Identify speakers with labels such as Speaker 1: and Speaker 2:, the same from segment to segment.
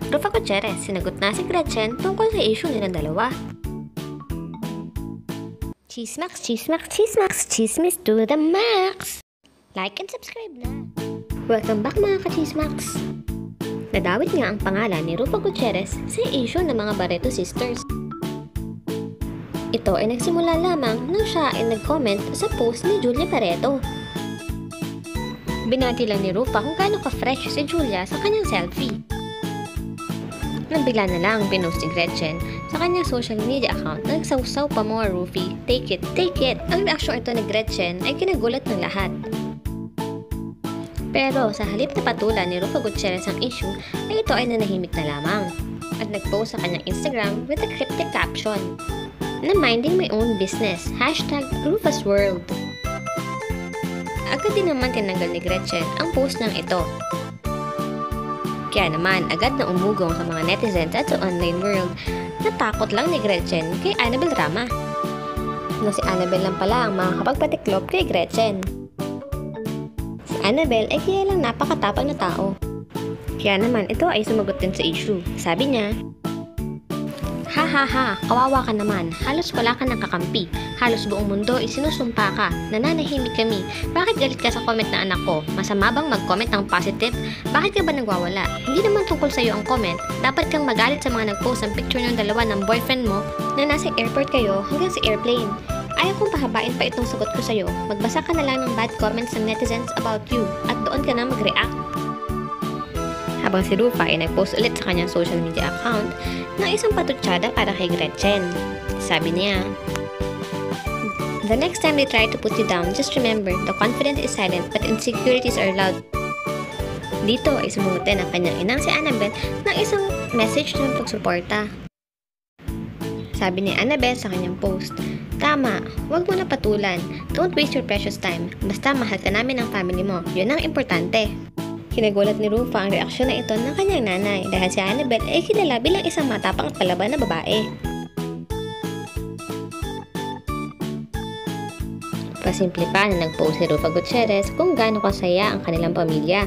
Speaker 1: Rufa Gutierrez, sinagot na si Gretchen tungkol sa issue nilang dalawa. Chismax, chismax, chismax, chismis to the max! Like and subscribe na! Welcome back mga ka-chismax! Nadawit nga ang pangalan ni Rufa Gutierrez sa issue ng mga Barreto sisters. Ito ay nagsimula lamang nang siya ay nag-comment sa post ni Julia Barreto. Binati lang ni Rufa kung gaano ka-fresh si Julia sa kanyang selfie. Nang bigla na lang pinost ni Gretchen sa kanyang social media account na nagsawsaw pa mga Rufy, take it, take it! Ang reaksyon ito ni Gretchen ay kinagulat ng lahat. Pero sa halip na patulan ni Rufa Gutierrez ang issue ay ito ay nanahimik na lamang at nag-post sa kanyang Instagram with a cryptic caption na minding my own business, #RufusWorld. Agad din naman tinanggal ni Gretchen ang post ng ito. Kaya naman, agad na umugong sa mga netizens at sa online world na takot lang ni Gretchen kay Annabel Rama. Na si Annabel lang pala ang makakapagpatiklop kay Gretchen. Si Annabel ay kilalang napakatapang na tao. Kaya naman, ito ay sumagot din sa issue. Sabi niya, "Ha ha ha, kawawa ka naman. Halos wala ka ng kakampi. Halos buong mundo isinusumpa ka. Nananahimik kami. Bakit galit ka sa comment na anak ko? Masama bang mag-comment ng positive? Bakit ka ba nagwawala? Hindi naman tungkol sa iyo ang comment. Dapat kang magalit sa mga nag-post ng picture ng dalawa ng boyfriend mo na nasa airport kayo hanggang sa airplane. Ayaw kong pahabain pa itong sagot ko sa iyo. Magbasa ka na lang ng bad comments ng netizens about you at doon ka na mag-react." Habang si Rufa ay nag-post ulit sa kanyang social media account ng isang patutsada para kay Gretchen. Sabi niya, "The next time they try to put you down, just remember, the confidence is silent but insecurities are loud." Dito ay sumunod din ang kanyang inang si Annabel ng isang message ng pagsuporta. Sabi ni Annabel sa kanyang post, "Tama, huwag mo na patulan. Don't waste your precious time. Basta mahal ka namin ng family mo. Yun ang importante." Kinagulat ni Rufa ang reaksyon na ito ng kanyang nanay dahil si Annabel ay kilala bilang isang matapang at palaban na babae. Pasimple pa na nag-post si Rufa Gutierrez kung gaano kasaya ang kanilang pamilya.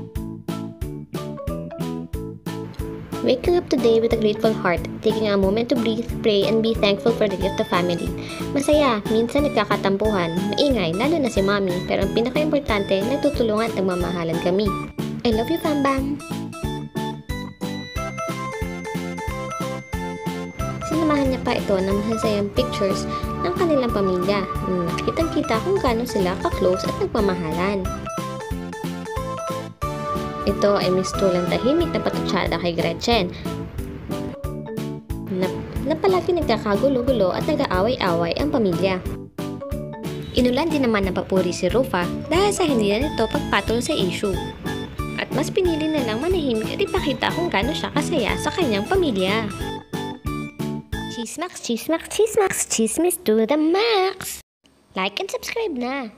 Speaker 1: "Waking up today with a grateful heart, taking a moment to breathe, pray, and be thankful for the gift of family. Masaya, minsan nagkakatampuhan, maingay, lalo na si Mommy, pero ang pinaka-importante, nagtutulungan at nagmamahalan kami. I love you, Fambam!" Sinamahan niya pa ito ng masasayang pictures ng kanilang pamilya na nakitang-kita kung gaano sila ka-close at nagmamahalan. Ito ay mistulang tahimik na patutsada kay Gretchen na palagi nagkakagulo-gulo at nag-aaway-away ang pamilya. Inulan din naman ng papuri si Rufa dahil sa hindi na nito pagpatol sa issue. At mas pinili na lang manahimik at ipakita kung gaano siya kasaya sa kanyang pamilya. Chismax, chismax, chismax, chismis to the max! Like and subscribe na!